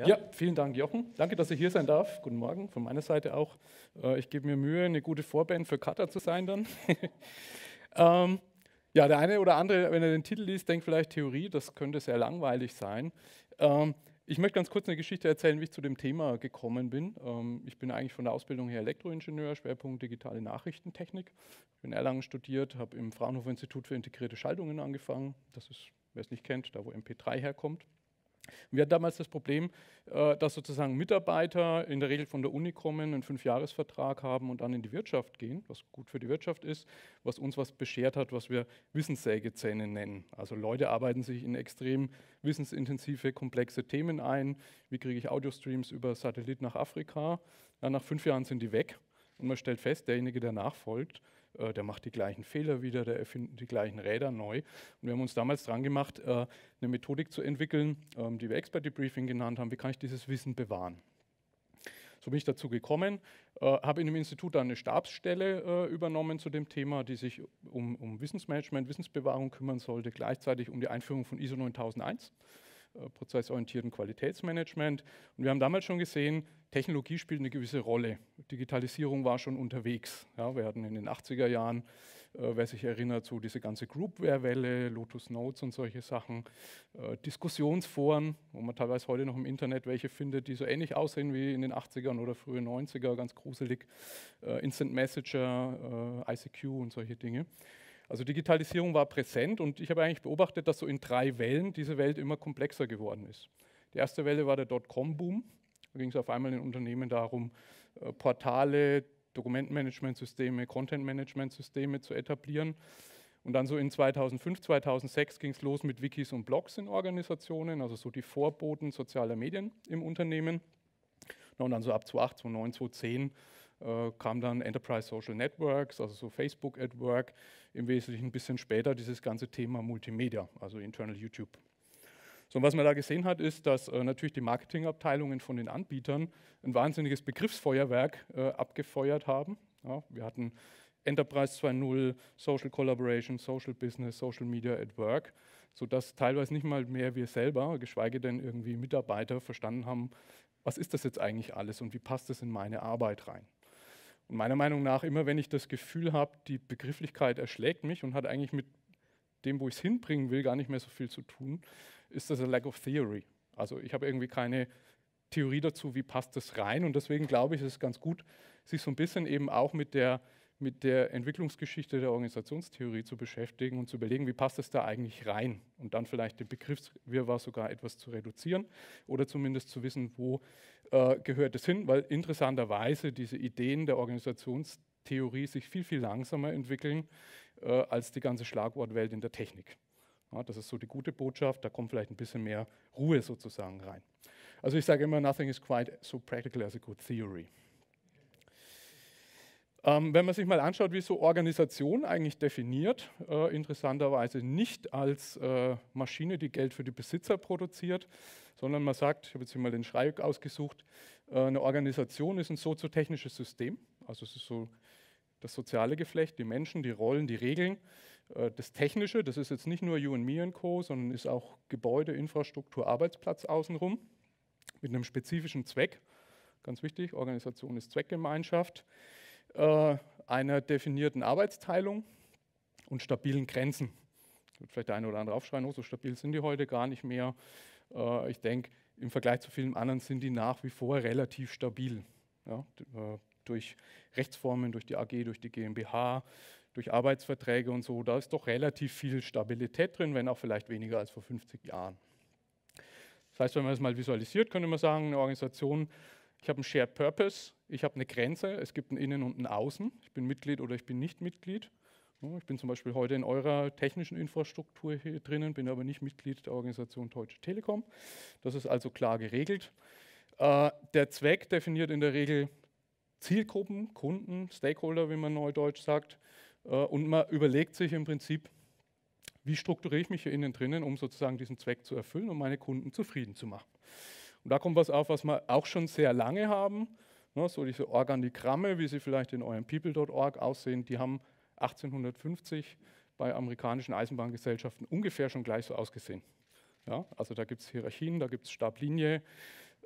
Ja, vielen Dank, Jochen. Danke, dass ich hier sein darf. Guten Morgen von meiner Seite auch. Ich gebe mir Mühe, eine gute Vorband für Kata zu sein dann. Ja, der eine oder andere, wenn er den Titel liest, denkt vielleicht Theorie, das könnte sehr langweilig sein. Ich möchte ganz kurz eine Geschichte erzählen, wie ich zu dem Thema gekommen bin. Ich bin eigentlich von der Ausbildung her Elektroingenieur, Schwerpunkt digitale Nachrichtentechnik. Ich bin in Erlangen studiert, habe im Fraunhofer Institut für integrierte Schaltungen angefangen. Das ist, wer es nicht kennt, da wo MP3 herkommt. Wir hatten damals das Problem, dass sozusagen Mitarbeiter in der Regel von der Uni kommen, einen 5-Jahres-Vertrag haben und dann in die Wirtschaft gehen, was gut für die Wirtschaft ist, was uns was beschert hat, was wir Wissenssägezähne nennen. Also Leute arbeiten sich in extrem wissensintensive, komplexe Themen ein. Wie kriege ich Audiostreams über Satellit nach Afrika? Ja, nach 5 Jahren sind die weg und man stellt fest, derjenige, der nachfolgt, der macht die gleichen Fehler wieder, der erfindet die gleichen Räder neu. Und wir haben uns damals dran gemacht, eine Methodik zu entwickeln, die wir Expert Debriefing genannt haben. Wie kann ich dieses Wissen bewahren? So bin ich dazu gekommen, habe in dem Institut dann eine Stabsstelle übernommen zu dem Thema, die sich um Wissensmanagement, Wissensbewahrung kümmern sollte, gleichzeitig um die Einführung von ISO 9001. Prozessorientierten Qualitätsmanagement. Und wir haben damals schon gesehen, Technologie spielt eine gewisse Rolle. Digitalisierung war schon unterwegs. Ja, wir hatten in den 80er Jahren, wer sich erinnert, so diese ganze Groupware-Welle, Lotus Notes und solche Sachen, Diskussionsforen, wo man teilweise heute noch im Internet welche findet, die so ähnlich aussehen wie in den 80ern oder frühen 90er, ganz gruselig, Instant Messenger, ICQ und solche Dinge. Also Digitalisierung war präsent und ich habe eigentlich beobachtet, dass so in 3 Wellen diese Welt immer komplexer geworden ist. Die erste Welle war der Dotcom-Boom. Da ging es auf einmal in Unternehmen darum, Portale, Dokumentenmanagementsysteme, Content-Managementsysteme zu etablieren. Und dann so in 2005, 2006 ging es los mit Wikis und Blogs in Organisationen, also so die Vorboten sozialer Medien im Unternehmen. Und dann so ab 2008, 2009, 2010 kam dann Enterprise Social Networks, also so Facebook at Work, im Wesentlichen ein bisschen später dieses ganze Thema Multimedia, also Internal YouTube. So, und was man da gesehen hat, ist, dass natürlich die Marketingabteilungen von den Anbietern ein wahnsinniges Begriffsfeuerwerk abgefeuert haben. Ja, wir hatten Enterprise 2.0, Social Collaboration, Social Business, Social Media at Work, sodass teilweise nicht mal mehr wir selber, geschweige denn irgendwie Mitarbeiter, verstanden haben, was ist das jetzt eigentlich alles und wie passt das in meine Arbeit rein. Und meiner Meinung nach, immer wenn ich das Gefühl habe, die Begrifflichkeit erschlägt mich und hat eigentlich mit dem, wo ich es hinbringen will, gar nicht mehr so viel zu tun, ist das a lack of theory. Also ich habe irgendwie keine Theorie dazu, wie passt das rein, und deswegen glaube ich, es ist ganz gut, sich so ein bisschen eben auch mit der Entwicklungsgeschichte der Organisationstheorie zu beschäftigen und zu überlegen, wie passt das da eigentlich rein, und dann vielleicht den Begriffswirrwarr sogar etwas zu reduzieren oder zumindest zu wissen, wo gehört es hin, weil interessanterweise diese Ideen der Organisationstheorie sich viel, viel langsamer entwickeln als die ganze Schlagwortwelt in der Technik. Ja, das ist so die gute Botschaft, da kommt vielleicht ein bisschen mehr Ruhe sozusagen rein. Also ich sage immer, nothing is quite so practical as a good theory. Wenn man sich mal anschaut, wie so Organisation eigentlich definiert, interessanterweise nicht als Maschine, die Geld für die Besitzer produziert, sondern man sagt, ich habe jetzt hier mal den Schrei ausgesucht, eine Organisation ist ein soziotechnisches System, also es ist so das soziale Geflecht, die Menschen, die Rollen, die Regeln. Das Technische, das ist jetzt nicht nur You and Me and Co., sondern ist auch Gebäude, Infrastruktur, Arbeitsplatz außenrum mit einem spezifischen Zweck. Ganz wichtig, Organisation ist Zweckgemeinschaft, einer definierten Arbeitsteilung und stabilen Grenzen. Wird vielleicht der eine oder andere aufschreien, oh, so stabil sind die heute gar nicht mehr. Ich denke, im Vergleich zu vielen anderen sind die nach wie vor relativ stabil. Ja, durch Rechtsformen, durch die AG, durch die GmbH, durch Arbeitsverträge und so, da ist doch relativ viel Stabilität drin, wenn auch vielleicht weniger als vor 50 Jahren. Das heißt, wenn man das mal visualisiert, könnte man sagen, eine Organisation, ich habe einen Shared Purpose, ich habe eine Grenze, es gibt ein Innen und ein Außen, ich bin Mitglied oder ich bin nicht Mitglied. Ich bin zum Beispiel heute in eurer technischen Infrastruktur hier drinnen, bin aber nicht Mitglied der Organisation Deutsche Telekom. Das ist also klar geregelt. Der Zweck definiert in der Regel Zielgruppen, Kunden, Stakeholder, wie man neudeutsch sagt. Und man überlegt sich im Prinzip, wie strukturiere ich mich hier innen drinnen, um sozusagen diesen Zweck zu erfüllen und meine Kunden zufrieden zu machen. Und da kommt was auf, was wir auch schon sehr lange haben. So diese Organigramme, wie sie vielleicht in eurem people.org aussehen, die haben 1850 bei amerikanischen Eisenbahngesellschaften ungefähr schon gleich so ausgesehen. Ja, also da gibt es Hierarchien, da gibt es Stablinie,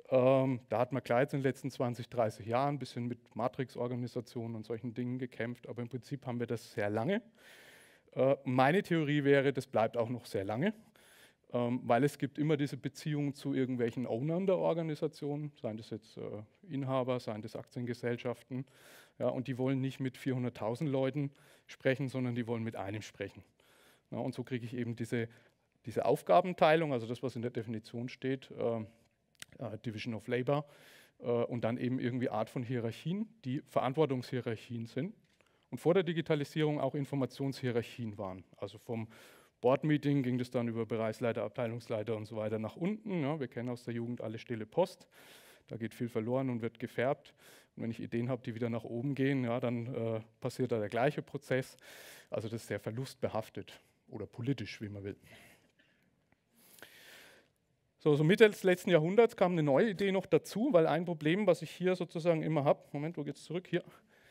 Da hat man klar jetzt in den letzten 20, 30 Jahren ein bisschen mit Matrix-Organisationen und solchen Dingen gekämpft, aber im Prinzip haben wir das sehr lange. Meine Theorie wäre, das bleibt auch noch sehr lange, weil es gibt immer diese Beziehungen zu irgendwelchen Ownern der Organisation, seien das jetzt Inhaber, seien das Aktiengesellschaften, ja, und die wollen nicht mit 400.000 Leuten sprechen, sondern die wollen mit einem sprechen. Ja, und so kriege ich eben diese Aufgabenteilung, also das, was in der Definition steht, Division of Labor, und dann eben irgendwie Art von Hierarchien, die Verantwortungshierarchien sind und vor der Digitalisierung auch Informationshierarchien waren. Also vom Board-Meeting ging das dann über Bereichsleiter, Abteilungsleiter und so weiter nach unten. Ja, wir kennen aus der Jugend alle stille Post. Da geht viel verloren und wird gefärbt. Und wenn ich Ideen habe, die wieder nach oben gehen, ja, dann passiert da der gleiche Prozess. Also das ist sehr verlustbehaftet oder politisch, wie man will. So Mitte des letzten Jahrhunderts kam eine neue Idee noch dazu, weil ein Problem, was ich hier sozusagen immer habe, Moment, wo geht es zurück? Hier,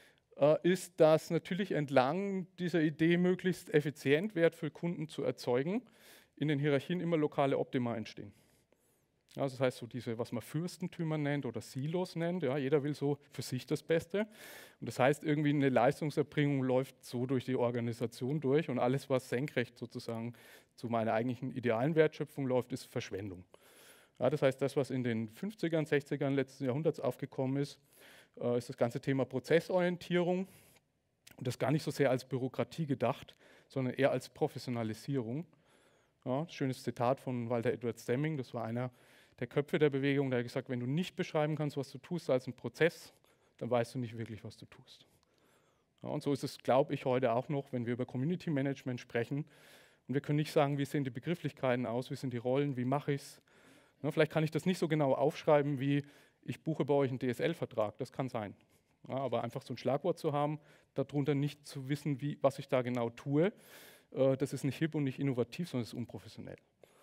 ist, dass natürlich entlang dieser Idee, möglichst effizient Wert für Kunden zu erzeugen, in den Hierarchien immer lokale Optima entstehen. Ja, das heißt, so diese, was man Fürstentümer nennt oder Silos nennt, ja, jeder will so für sich das Beste. Und das heißt, irgendwie eine Leistungserbringung läuft so durch die Organisation durch und alles, was senkrecht sozusagen zu meiner eigentlichen idealen Wertschöpfung läuft, ist Verschwendung. Ja, das heißt, das, was in den 50ern, 60ern letzten Jahrhunderts aufgekommen ist das ganze Thema Prozessorientierung. Und das gar nicht so sehr als Bürokratie gedacht, sondern eher als Professionalisierung. Ja, schönes Zitat von Walter Edward Deming, das war einer der Köpfe der Bewegung, der hat gesagt, wenn du nicht beschreiben kannst, was du tust als ein Prozess, dann weißt du nicht wirklich, was du tust. Ja, und so ist es, glaube ich, heute auch noch, wenn wir über Community Management sprechen. Und wir können nicht sagen, wie sehen die Begrifflichkeiten aus, wie sind die Rollen, wie mache ich es. Ja, vielleicht kann ich das nicht so genau aufschreiben, wie ich buche bei euch einen DSL-Vertrag, das kann sein. Ja, aber einfach so ein Schlagwort zu haben, darunter nicht zu wissen, was ich da genau tue, das ist nicht hip und nicht innovativ, sondern es ist unprofessionell.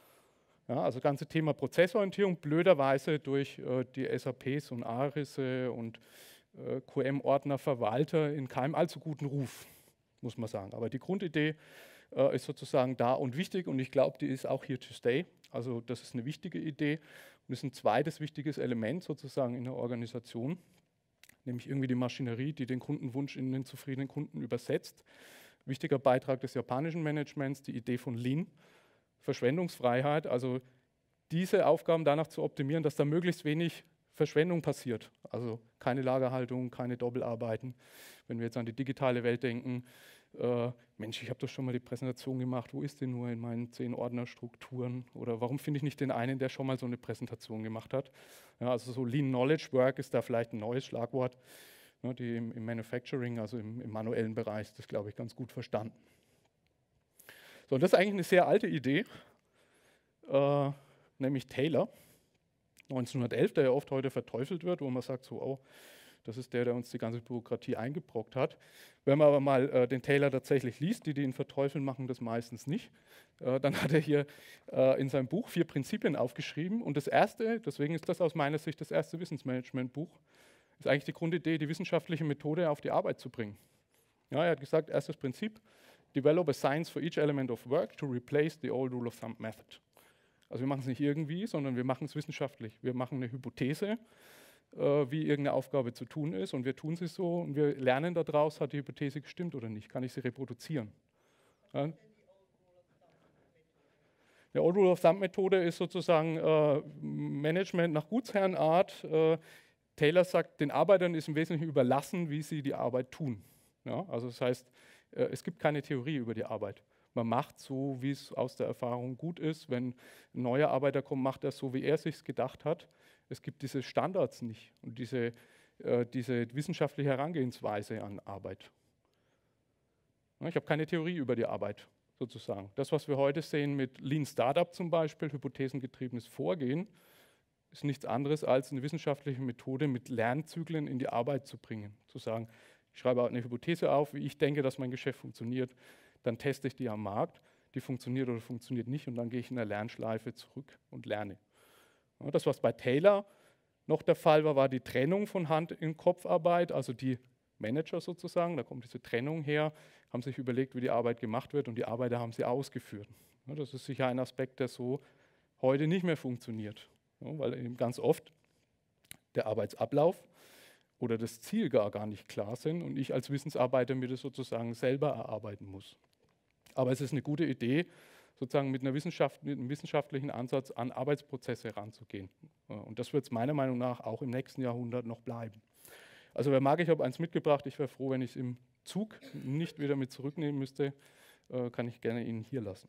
Ja, also das ganze Thema Prozessorientierung, blöderweise durch die SAPs und ARISe und QM-Ordner, Verwalter in keinem allzu guten Ruf, muss man sagen. Aber die Grundidee ist sozusagen da und wichtig und ich glaube, die ist auch here to stay. Also das ist eine wichtige Idee und ist ein zweites wichtiges Element sozusagen in der Organisation, nämlich irgendwie die Maschinerie, die den Kundenwunsch in den zufriedenen Kunden übersetzt. Wichtiger Beitrag des japanischen Managements, die Idee von Lean, Verschwendungsfreiheit, also diese Aufgaben danach zu optimieren, dass da möglichst wenig Verschwendung passiert. Also keine Lagerhaltung, keine Doppelarbeiten. Wenn wir jetzt an die digitale Welt denken, Mensch, ich habe doch schon mal die Präsentation gemacht, wo ist denn nur in meinen 10 Ordnerstrukturen? Oder warum finde ich nicht den einen, der schon mal so eine Präsentation gemacht hat? Ja, also so Lean Knowledge Work ist da vielleicht ein neues Schlagwort, ne, die im Manufacturing, also im manuellen Bereich, das glaube ich ganz gut verstanden. So, und das ist eigentlich eine sehr alte Idee, nämlich Taylor, 1911, der ja oft heute verteufelt wird, wo man sagt so, oh, das ist der uns die ganze Bürokratie eingebrockt hat. Wenn man aber mal den Taylor tatsächlich liest, die ihn verteufeln, machen das meistens nicht, dann hat er hier in seinem Buch 4 Prinzipien aufgeschrieben. Und das erste, deswegen ist das aus meiner Sicht das erste Wissensmanagement-Buch, ist eigentlich die Grundidee, die wissenschaftliche Methode auf die Arbeit zu bringen. Ja, er hat gesagt, erstes Prinzip, develop a science for each element of work to replace the old rule of thumb method. Also wir machen es nicht irgendwie, sondern wir machen es wissenschaftlich. Wir machen eine Hypothese, wie irgendeine Aufgabe zu tun ist und wir tun sie so und wir lernen daraus, hat die Hypothese gestimmt oder nicht, kann ich sie reproduzieren. Ja? Die Old Rule of Thumb Methode ist sozusagen Management nach Gutsherrenart. Taylor sagt, den Arbeitern ist im Wesentlichen überlassen, wie sie die Arbeit tun. Ja? Also das heißt, es gibt keine Theorie über die Arbeit. Man macht so, wie es aus der Erfahrung gut ist. Wenn ein neuer Arbeiter kommt, macht er so, wie er es sich gedacht hat. Es gibt diese Standards nicht und diese wissenschaftliche Herangehensweise an Arbeit. Ich habe keine Theorie über die Arbeit, sozusagen. Das, was wir heute sehen mit Lean Startup zum Beispiel, hypothesengetriebenes Vorgehen, ist nichts anderes als eine wissenschaftliche Methode, mit Lernzyklen in die Arbeit zu bringen. Zu sagen, ich schreibe eine Hypothese auf, wie ich denke, dass mein Geschäft funktioniert, dann teste ich die am Markt, die funktioniert oder funktioniert nicht und dann gehe ich in der Lernschleife zurück und lerne. Das, was bei Taylor noch der Fall war, war die Trennung von Hand-in-Kopf-Arbeit, also die Manager sozusagen, da kommt diese Trennung her, haben sich überlegt, wie die Arbeit gemacht wird und die Arbeiter haben sie ausgeführt. Das ist sicher ein Aspekt, der so heute nicht mehr funktioniert, weil eben ganz oft der Arbeitsablauf oder das Ziel gar nicht klar sind und ich als Wissensarbeiter mir das sozusagen selber erarbeiten muss. Aber es ist eine gute Idee, sozusagen mit einem wissenschaftlichen Ansatz an Arbeitsprozesse heranzugehen. Und das wird es meiner Meinung nach auch im nächsten Jahrhundert noch bleiben. Also wer mag, ich habe eins mitgebracht, ich wäre froh, wenn ich es im Zug nicht wieder mit zurücknehmen müsste, kann ich gerne Ihnen hier lassen.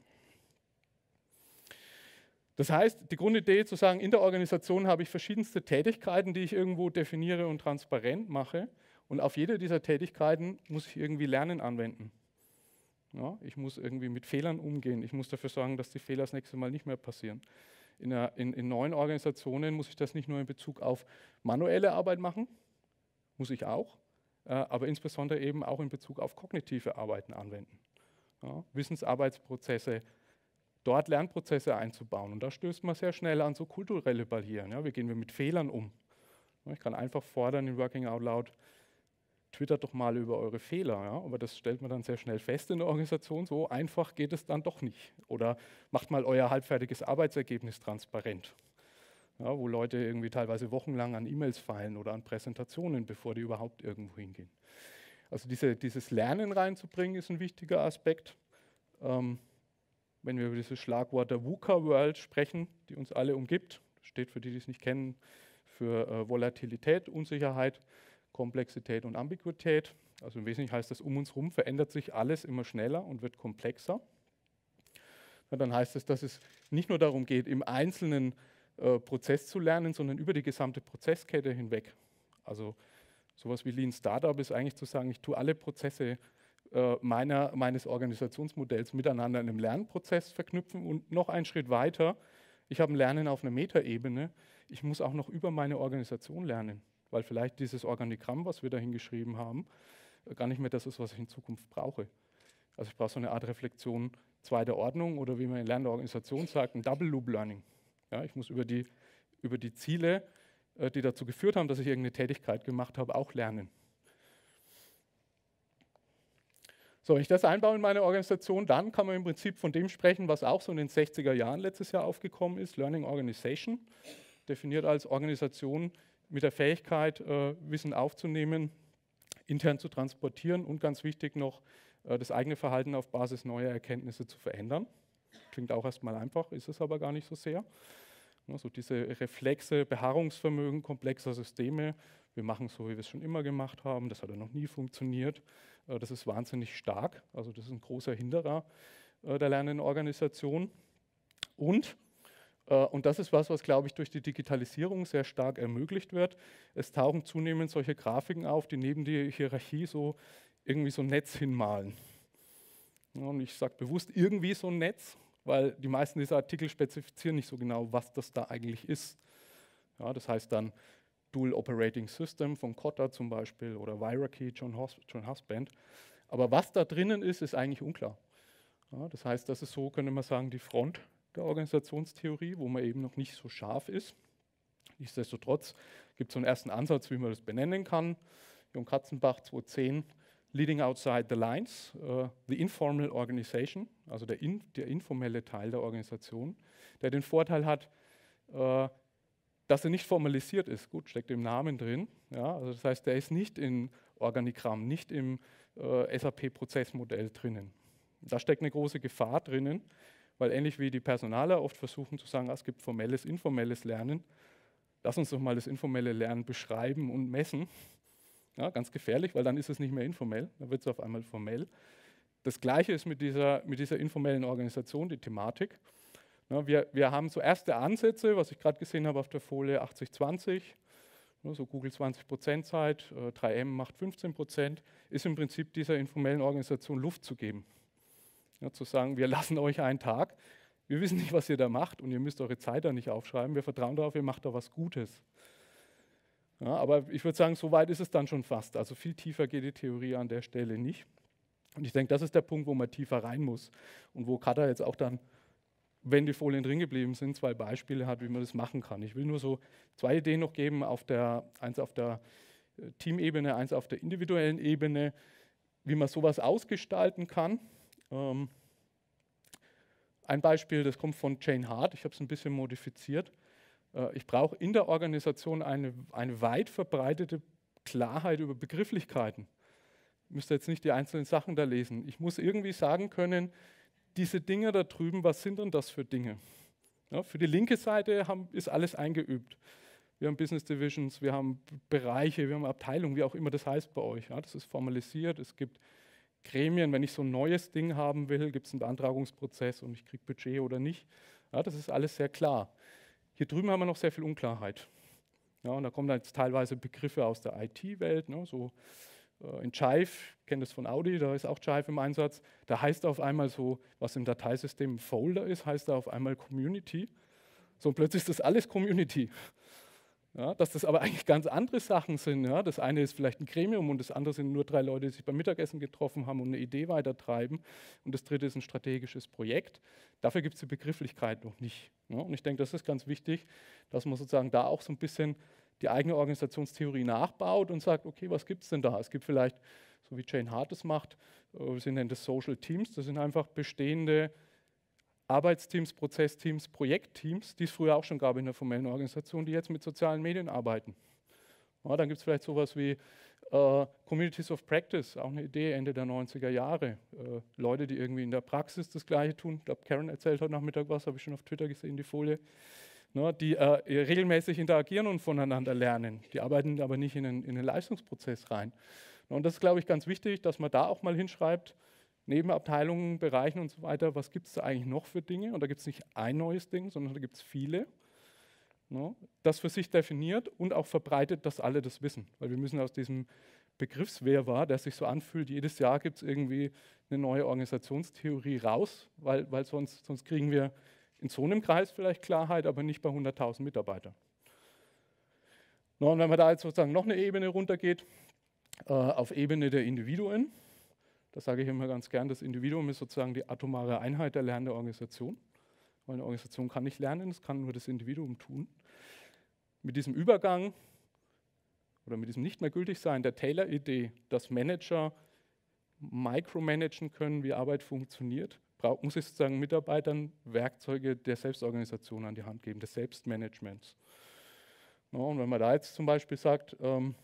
Das heißt, die Grundidee zu sagen, in der Organisation habe ich verschiedenste Tätigkeiten, die ich irgendwo definiere und transparent mache. Und auf jede dieser Tätigkeiten muss ich irgendwie Lernen anwenden. Ja, ich muss irgendwie mit Fehlern umgehen. Ich muss dafür sorgen, dass die Fehler das nächste Mal nicht mehr passieren. In neuen Organisationen muss ich das nicht nur in Bezug auf manuelle Arbeit machen, muss ich auch, aber insbesondere eben auch in Bezug auf kognitive Arbeiten anwenden. Ja, Wissensarbeitsprozesse, dort Lernprozesse einzubauen. Und da stößt man sehr schnell an so kulturelle Barrieren. Ja, wie gehen wir mit Fehlern um? Ja, ich kann einfach fordern in Working Out Loud, twittert doch mal über eure Fehler. Ja? Aber das stellt man dann sehr schnell fest in der Organisation. So einfach geht es dann doch nicht. Oder macht mal euer halbfertiges Arbeitsergebnis transparent. Ja, wo Leute irgendwie teilweise wochenlang an E-Mails feilen oder an Präsentationen, bevor die überhaupt irgendwo hingehen. Also dieses Lernen reinzubringen, ist ein wichtiger Aspekt. Wenn wir über dieses Schlagwort der VUCA-World sprechen, die uns alle umgibt, steht für die, die es nicht kennen, für Volatilität, Unsicherheit, Komplexität und Ambiguität. Also im Wesentlichen heißt das, um uns herum verändert sich alles immer schneller und wird komplexer. Ja, dann heißt es, dass es nicht nur darum geht, im einzelnen Prozess zu lernen, sondern über die gesamte Prozesskette hinweg. Also sowas wie Lean Startup ist eigentlich zu sagen, ich tue alle Prozesse meines Organisationsmodells miteinander in einem Lernprozess verknüpfen und noch einen Schritt weiter, ich habe ein Lernen auf einer Metaebene, ich muss auch noch über meine Organisation lernen, weil vielleicht dieses Organigramm, was wir da hingeschrieben haben, gar nicht mehr das ist, was ich in Zukunft brauche. Also ich brauche so eine Art Reflexion zweiter Ordnung oder wie man in lernender Organisation sagt, ein Double Loop Learning. Ja, ich muss über die Ziele, die dazu geführt haben, dass ich irgendeine Tätigkeit gemacht habe, auch lernen. So, wenn ich das einbaue in meine Organisation, dann kann man im Prinzip von dem sprechen, was auch so in den 60er Jahren letztes Jahr aufgekommen ist, Learning Organization, definiert als Organisation mit der Fähigkeit, Wissen aufzunehmen, intern zu transportieren und ganz wichtig noch, das eigene Verhalten auf Basis neuer Erkenntnisse zu verändern. Klingt auch erstmal einfach, ist es aber gar nicht so sehr. Also diese Reflexe, Beharrungsvermögen komplexer Systeme, wir machen es so, wie wir es schon immer gemacht haben, das hat ja noch nie funktioniert. Das ist wahnsinnig stark, also das ist ein großer Hinderer der lernenden Organisation. Und das ist was glaube ich, durch die Digitalisierung sehr stark ermöglicht wird. Es tauchen zunehmend solche Grafiken auf, die neben die Hierarchie so irgendwie so ein Netz hinmalen. Ja, und ich sage bewusst irgendwie so ein Netz, weil die meisten dieser Artikel spezifizieren nicht so genau, was das da eigentlich ist. Ja, das heißt dann Dual Operating System von Kotta zum Beispiel oder Hierarchy, John Husband. Aber was da drinnen ist, ist eigentlich unklar. Ja, das heißt, das ist so, könnte man sagen, die Front der Organisationstheorie, wo man eben noch nicht so scharf ist. Nichtsdestotrotz gibt es so einen ersten Ansatz, wie man das benennen kann. Jung Katzenbach 2010, Leading Outside the Lines, the Informal Organization, also der informelle Teil der Organisation, der den Vorteil hat, dass er nicht formalisiert ist. Gut, steckt im Namen drin. Ja, also das heißt, der ist nicht im Organigramm, nicht im SAP-Prozessmodell drinnen. Da steckt eine große Gefahr drinnen, weil ähnlich wie die Personaler oft versuchen zu sagen, es gibt formelles, informelles Lernen, lass uns doch mal das informelle Lernen beschreiben und messen. Ja, ganz gefährlich, weil dann ist es nicht mehr informell, dann wird es auf einmal formell. Das Gleiche ist mit dieser informellen Organisation, die Thematik. Ja, wir haben so erste Ansätze, was ich gerade gesehen habe auf der Folie 80-20, ja, so Google 20% Zeit, 3M macht 15%, ist im Prinzip dieser informellen Organisation Luft zu geben. Ja, zu sagen, wir lassen euch einen Tag, wir wissen nicht, was ihr da macht und ihr müsst eure Zeit da nicht aufschreiben, wir vertrauen darauf, ihr macht da was Gutes. Ja, aber ich würde sagen, so weit ist es dann schon fast. Also viel tiefer geht die Theorie an der Stelle nicht. Und ich denke, das ist der Punkt, wo man tiefer rein muss und wo Kata jetzt auch dann, wenn die Folien drin geblieben sind, 2 Beispiele hat, wie man das machen kann. Ich will nur so 2 Ideen noch geben, eins auf der Teamebene, eins auf der individuellen Ebene, wie man sowas ausgestalten kann. Ein Beispiel, das kommt von Jane Hart, ich habe es ein bisschen modifiziert. Ich brauche in der Organisation eine weit verbreitete Klarheit über Begrifflichkeiten. Ich müsste jetzt nicht die einzelnen Sachen da lesen. Ich muss irgendwie sagen können, diese Dinge da drüben, was sind denn das für Dinge? Ja, für die linke Seite ist alles eingeübt. Wir haben Business Divisions, wir haben Bereiche, wir haben Abteilungen, wie auch immer das heißt bei euch. Ja, das ist formalisiert, es gibt Gremien, wenn ich so ein neues Ding haben will, gibt es einen Beantragungsprozess und ich kriege Budget oder nicht. Ja, das ist alles sehr klar. Hier drüben haben wir noch sehr viel Unklarheit. Ja, und da kommen dann jetzt teilweise Begriffe aus der IT-Welt, ne, so in Jive, ich kenne das von Audi, da ist auch Jive im Einsatz. Da heißt auf einmal so, was im Dateisystem ein Folder ist, heißt da auf einmal Community. So, und plötzlich ist das alles Community. Ja, dass das aber eigentlich ganz andere Sachen sind. Ja. Das eine ist vielleicht ein Gremium und das andere sind nur 3 Leute, die sich beim Mittagessen getroffen haben und eine Idee weitertreiben. Und das dritte ist ein strategisches Projekt. Dafür gibt es die Begrifflichkeit noch nicht. Ja. Und ich denke, das ist ganz wichtig, dass man sozusagen da auch so ein bisschen die eigene Organisationstheorie nachbaut und sagt, okay, was gibt es denn da? Es gibt vielleicht, so wie Jane Hart das macht, sie nennen das Social Teams, das sind einfach bestehende Arbeitsteams, Prozessteams, Projektteams, die es früher auch schon gab in der formellen Organisation, die jetzt mit sozialen Medien arbeiten. Ja, dann gibt es vielleicht sowas wie Communities of Practice, auch eine Idee Ende der 90er Jahre. Leute, die irgendwie in der Praxis das Gleiche tun. Ich glaube, Karen erzählt heute Nachmittag was, habe ich schon auf Twitter gesehen, die Folie. Die regelmäßig interagieren und voneinander lernen. Die arbeiten aber nicht in den Leistungsprozess rein. Und das ist, glaube ich, ganz wichtig, dass man da auch mal hinschreibt, neben Abteilungen, Bereichen und so weiter, was gibt es da eigentlich noch für Dinge? Und da gibt es nicht ein neues Ding, sondern da gibt es viele. Das für sich definiert und auch verbreitet, dass alle das wissen. Weil wir müssen aus diesem Begriffswirrwarr, der sich so anfühlt, jedes Jahr gibt es irgendwie eine neue Organisationstheorie raus, weil sonst kriegen wir in so einem Kreis vielleicht Klarheit, aber nicht bei 100.000 Mitarbeitern. Und wenn man da jetzt sozusagen noch eine Ebene runtergeht, auf Ebene der Individuen, das sage ich immer ganz gern, das Individuum ist sozusagen die atomare Einheit der lernenden Organisation. Weil eine Organisation kann nicht lernen, das kann nur das Individuum tun. Mit diesem Übergang oder mit diesem nicht mehr gültig sein der Taylor-Idee, dass Manager micromanagen können, wie Arbeit funktioniert, muss ich sozusagen Mitarbeitern Werkzeuge der Selbstorganisation an die Hand geben, des Selbstmanagements. Und wenn man da jetzt zum Beispiel sagt,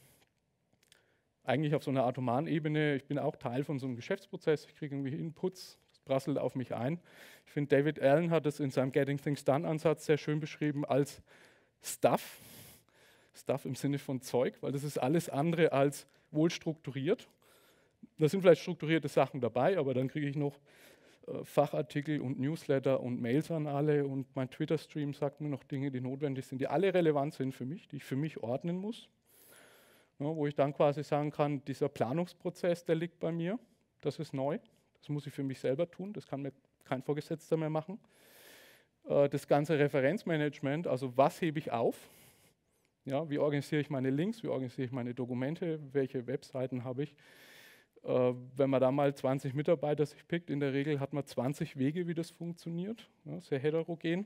eigentlich auf so einer atomaren Ebene, ich bin auch Teil von so einem Geschäftsprozess, ich kriege irgendwie Inputs, das prasselt auf mich ein. Ich finde, David Allen hat es in seinem Getting Things Done-Ansatz sehr schön beschrieben als Stuff. Stuff im Sinne von Zeug, weil das ist alles andere als wohl strukturiert. Da sind vielleicht strukturierte Sachen dabei, aber dann kriege ich noch Fachartikel und Newsletter und Mails an alle und mein Twitter-Stream sagt mir noch Dinge, die notwendig sind, die alle relevant sind für mich, die ich für mich ordnen muss. Wo ich dann quasi sagen kann, dieser Planungsprozess, der liegt bei mir, das ist neu, das muss ich für mich selber tun, das kann mir kein Vorgesetzter mehr machen. Das ganze Referenzmanagement, also was hebe ich auf, ja, wie organisiere ich meine Links, wie organisiere ich meine Dokumente, welche Webseiten habe ich. Wenn man da mal 20 Mitarbeiter sich pickt, in der Regel hat man 20 Wege, wie das funktioniert, ja, sehr heterogen.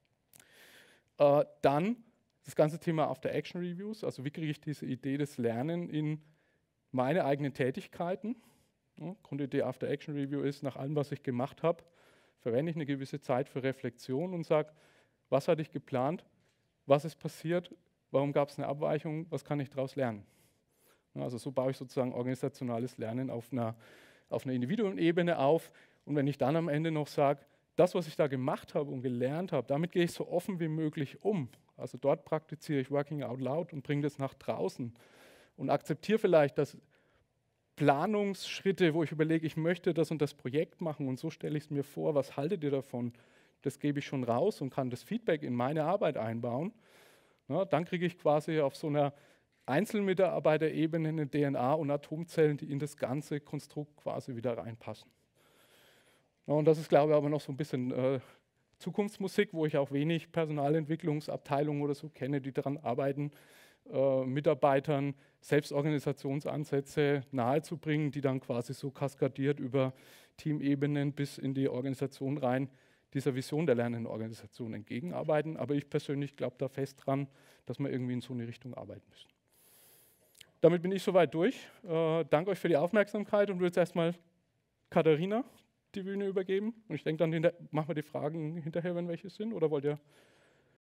Dann das ganze Thema After-Action-Reviews, also wie kriege ich diese Idee des Lernen in meine eigenen Tätigkeiten. Ja, Grundidee After-Action-Review ist, nach allem, was ich gemacht habe, verwende ich eine gewisse Zeit für Reflexion und sage, was hatte ich geplant, was ist passiert, warum gab es eine Abweichung, was kann ich daraus lernen. Ja, also so baue ich sozusagen organisationales Lernen auf einer Individuenebene auf. Und wenn ich dann am Ende noch sage, das, was ich da gemacht habe und gelernt habe, damit gehe ich so offen wie möglich um. Also dort praktiziere ich Working Out Loud und bringe das nach draußen und akzeptiere vielleicht, dass Planungsschritte, wo ich überlege, ich möchte das und das Projekt machen und so stelle ich es mir vor, was haltet ihr davon? Das gebe ich schon raus und kann das Feedback in meine Arbeit einbauen. Ja, dann kriege ich quasi auf so einer Einzelmitarbeiterebene eine DNA und Atomzellen, die in das ganze Konstrukt quasi wieder reinpassen. Ja, und das ist, glaube ich, aber noch so ein bisschen Zukunftsmusik, wo ich auch wenig Personalentwicklungsabteilungen oder so kenne, die daran arbeiten, Mitarbeitern Selbstorganisationsansätze nahezubringen, die dann quasi so kaskadiert über Teamebenen bis in die Organisation rein dieser Vision der lernenden Organisation entgegenarbeiten. Aber ich persönlich glaube da fest dran, dass wir irgendwie in so eine Richtung arbeiten müssen. Damit bin ich soweit durch. Danke euch für die Aufmerksamkeit und würde jetzt erstmal Katharina die Bühne übergeben. Und ich denke, dann machen wir die Fragen hinterher, wenn welche sind. Oder wollt ihr